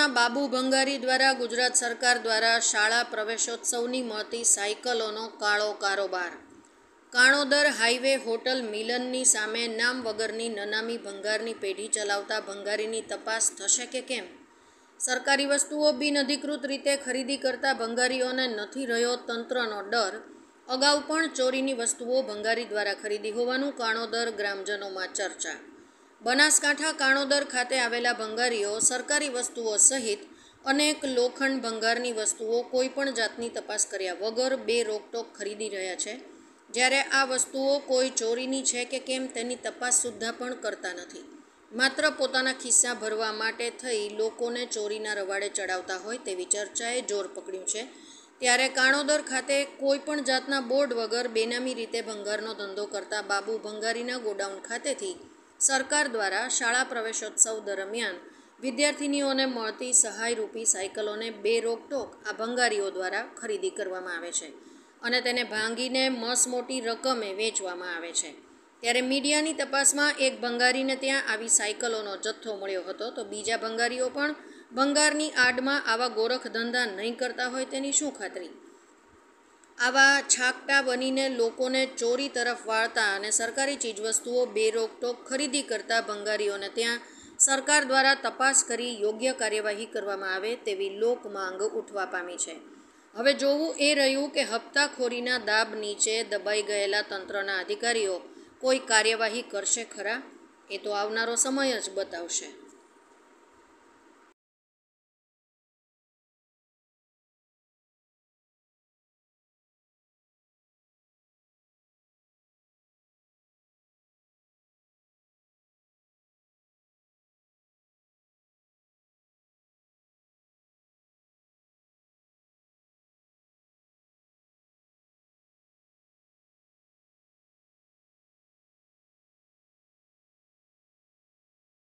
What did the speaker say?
વડોદરાના બાબુ ભંગારી દ્વારા ગુજરાત સરકાર દ્વારા શાળા પ્રવેશોત્સવની મળતી સાયકલોનો કાળો કારોબાર। કાણોદર હાઈવે હોટલ મિલનની સામે નામ વગરની નનામી ભંગારની પેઢી ચલાવતા ભંગારીની તપાસ થશે કે કેમ? સરકારી વસ્તુઓ બિનઅધિકૃત રીતે ખરીદી કરતા ભંગારીઓને નથી રહ્યો તંત્રનો ડર। અગાઉ પણ ચોરીની વસ્તુઓ ભંગારી દ્વારા ખરીદી હોવાનું કાણોદર ગ્રામજનોમાં ચર્ચા। બનાસકાંઠા કાણોદર ખાતે આવેલા ભંગારીઓ સરકારી વસ્તુઓ સહિત અનેક લોખંડ ભંગારની વસ્તુઓ કોઈપણ જાતની તપાસ કર્યા વગર બે રોકટોક ખરીદી રહ્યા છે, જ્યારે આ વસ્તુઓ કોઈ ચોરીની છે કે કેમ તેની તપાસ સુદ્ધા પણ કરતા નથી। માત્ર પોતાના ખિસ્સા ભરવા માટે થઈ લોકોને ચોરીના રવાડે ચડાવતા હોય તેવી ચર્ચાએ જોર પકડ્યું છે। ત્યારે કાણોદર ખાતે કોઈપણ જાતના બોર્ડ વગર બેનામી રીતે ભંગારનો ધંધો કરતા બાબુ ભંગારીના ગોડાઉન ખાતેથી સરકાર દ્વારા શાળા પ્રવેશોત્સવ દરમિયાન વિદ્યાર્થિનીઓને મળતી સહાયરૂપી સાયકલોને બે રોકટોક આ ભંગારીઓ દ્વારા ખરીદી કરવામાં આવે છે અને તેને ભાંગીને મસમોટી રકમે વેચવામાં આવે છે। ત્યારે મીડિયાની તપાસમાં એક ભંગારીને ત્યાં આવી સાયકલોનો જથ્થો મળ્યો હતો, તો બીજા ભંગારીઓ પણ ભંગારની આડમાં આવા ગોરખ ધંધા નહીં કરતા હોય તેની શું ખાતરી? આવા છાકટા બનીને લોકોને ચોરી તરફ વાળતા અને સરકારી ચીજવસ્તુઓ બે રોકટોક ખરીદી કરતા ભંગારીઓને ત્યાં સરકાર દ્વારા તપાસ કરી યોગ્ય કાર્યવાહી કરવામાં આવે તેવી લોક માંગ ઉઠવા પામી છે। હવે જોવું એ રહ્યું કે હપ્તાખોરીના દાબ નીચે દબાઈ ગયેલા તંત્રના અધિકારીઓ કોઈ કાર્યવાહી કરશે ખરા? એ તો આવનારો સમય જ બતાવશે।